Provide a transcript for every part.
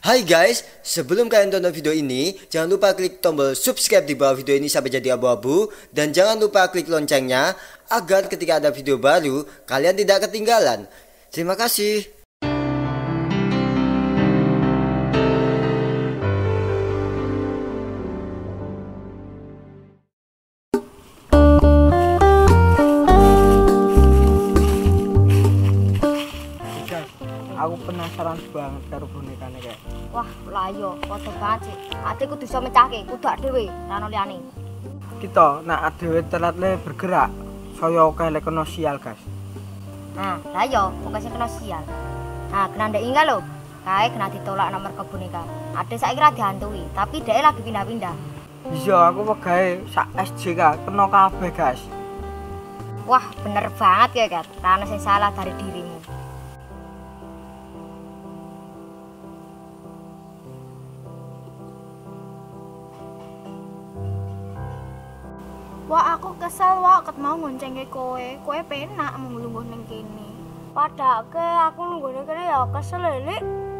Hai guys, sebelum kalian tonton video ini, jangan lupa klik tombol subscribe di bawah video ini sampai jadi abu-abu. Dan jangan lupa klik loncengnya, agar ketika ada video baru, kalian tidak ketinggalan. Terima kasih. Aku penasaran banget karo bonekane kayak. Wah, lah yo padha banget sih. Ati kudu iso mecahke, kudu ak dhewe, ra ono liyane. Kita nek dhewe telat le bergerak, saya akeh le kena sial, guys. Nah, lah yo pokoke sing kena sial. Nah, kena ndek inggal lho. Kae kena ditolak nomor ke boneka. Ade saiki ra dihantui, tapi dhek lagi pindah-pindah. Iya, aku pegawe sak SJK kena kabeh, guys. Wah, bener banget ya, Kat. Ra ono sing salah dari dirimu. Wah, aku kesel wak ket mau ngoncengke kowe. Kowe penak mung lungguh ning kene. Padake aku lungguh kene ya kesel lek.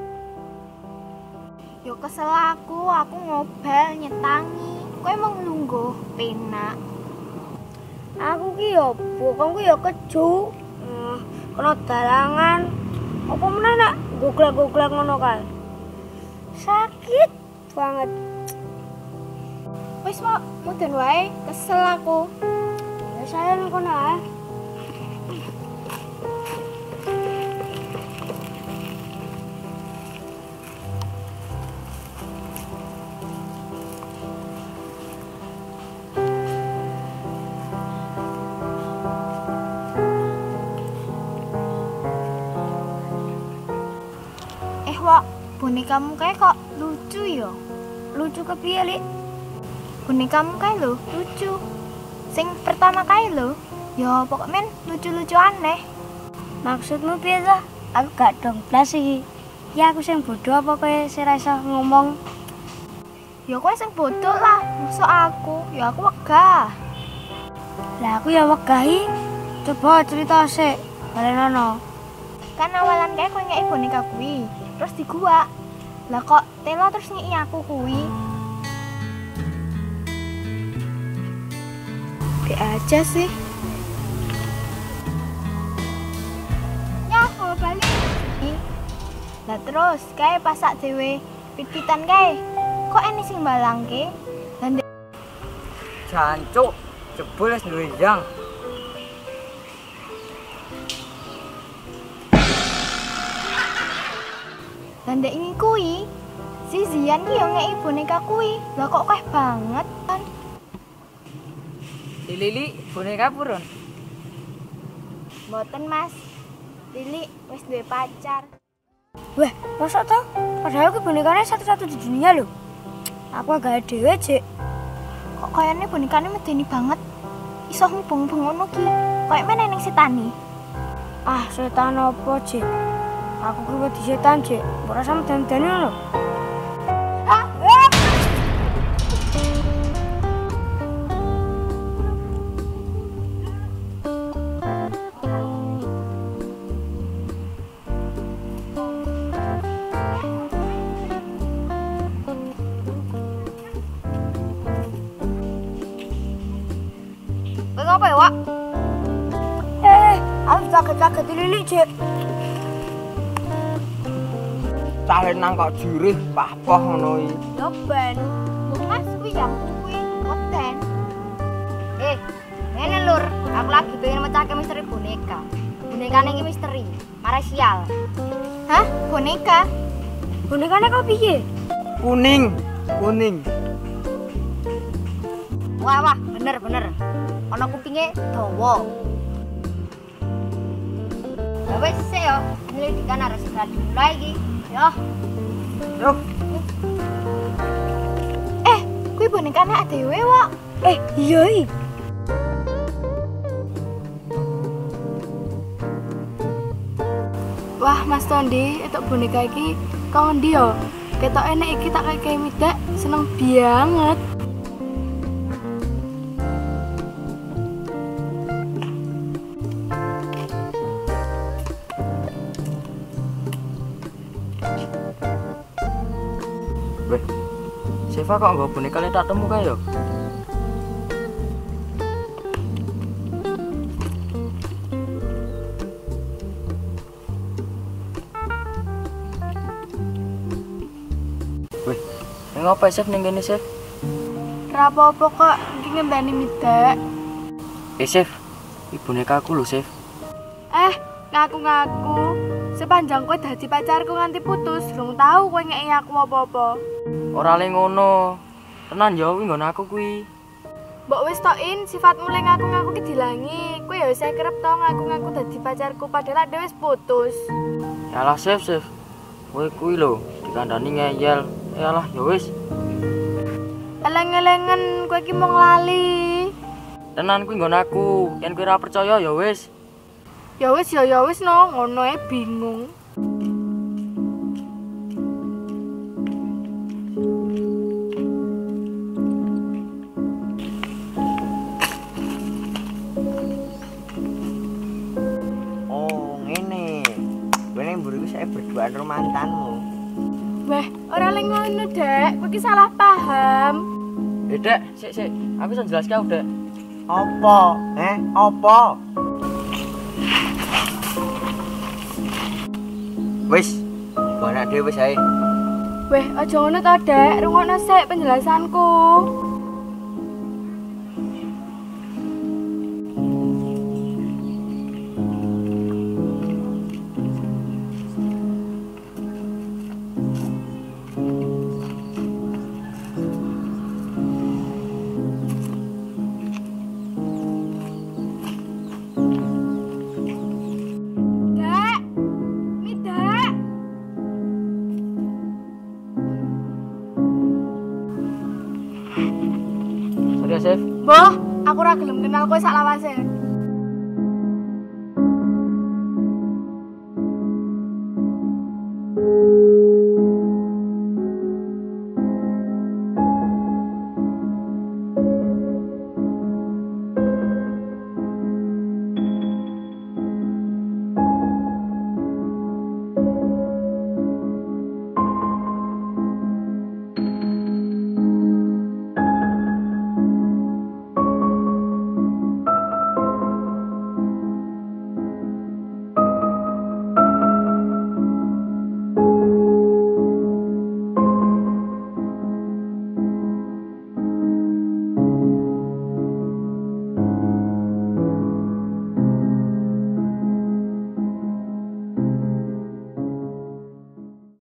Yo kesel aku ngobel nyetangi. Kowe mung lungguh penak. Aku ki yo bokongku yo keju. Kena dalangan. Apa meneh nek goglek-goglek ngono kae. Sakit banget. Wis Pak, muden wae, kesel aku. Ya saya nang kono ae. Wak, bonekamu kae kok lucu ya? Lucu kepiye, Lik? Bonekamu kae lho lucu. Sing pertama kae lho, ya pokoknya lucu-lucu aneh. Maksudmu piye ta? Aku gak dong blas iki. Ya aku sing bodoh apa kowe sing ra iso ngomong? Ya kowe sing bodoh lah, mosok aku. Ya aku wegah. Lah aku ya wegahi. Coba cerita sik, balenono. Kan awalan kae kowe ngeki boneka kuwi, terus di gua. Lah kok telo terus ngeki aku kuwi? Aja sih. Ya, mau balik. Lah terus kae pasak dhewe pit-pitan kae. Kok ene sing balangke? Lah Jancuk, jebul wis duwe yang. Lah ndek iki kuwi. Si Zian ki yo ngeki boneka kuwi. Lah kok keh banget kan? Lili, boneka purun. Mboten, Mas. Lili wis duwe pacar. Wah, masa toh? Padahal aku bonekanya satu-satu di dunia loh. Aku agak dhewe, Cek. Kok kayaknya bonekanya medeni banget. Iso ngubung-ubung ngono ki. Kayak meneh ning setani. Ah, setan apa, Cek? Aku kuwi di setan, Cek. Ora sama medeni lho. Apa ya, Wak? Aku kaget-kaget Lili, Cek. Calen nang kok jurih pah-pah ngono iki. Yo ben. Mas kuwi yang kuwi moten. Ngene lur, aku lagi pengen mecahke misteri boneka. Bonekane iki misteri, mare sial. Hah? Boneka? Bonekanya kok piye? Kuning. Wah, bener. Ana kupinge dawa. Ya wis sik yo, penyelidikan harus segera dimulai iki. Yo. Yuk. Kuwi bonekane dhewe, Wak. Iya iki. Wah, Mas Tondi, itu boneka iki kok endi yo? Ketok enek iki tak kayak midak, seneng banget. Siva kok nggak boneka tak temu kae yo? Wih, ngapa Chef ning kene Chef? Ra apa-apa kok, iki ngenteni midek. Chef, iki bonekaku lho Chef. Ngaku-ngaku. Sepanjang kowe dadi pacarku nganti putus, durung tahu kowe ngeki aku apa-apa. Ora le ngono. Tenan yo kuwi nggon aku kuwi. Mbok wis tokin sifatmu lek ngaku-ngaku ki dilangi. Kowe ya wis kerep to ngaku-ngaku dadi pacarku padahal dhewe wis putus. Yalah Chef. Kowe kuwi lho dikandani ngeyel. Yalah ya wis. Eleng-elengen kowe ki mung lali. Tenan kuwi nggon aku. Yen kowe ora percaya ya wis. Ya wis no, ngono ae bingung. Oh, ngene. Kowe ning mburi ku saya berduaan karo mantanmu. Weh, ora lek ngono, Dek. Kowe ki salah paham. Dek, sik. Aku iso jelaske Dek. Apa? Apa? Wis, anak dhewe wis ae. Weh, aja ngono to, Dek. Rungokno sik penjelasanku. Sorry ya, Chef. Mbah, aku ora gelem kenal kowe sak lawase.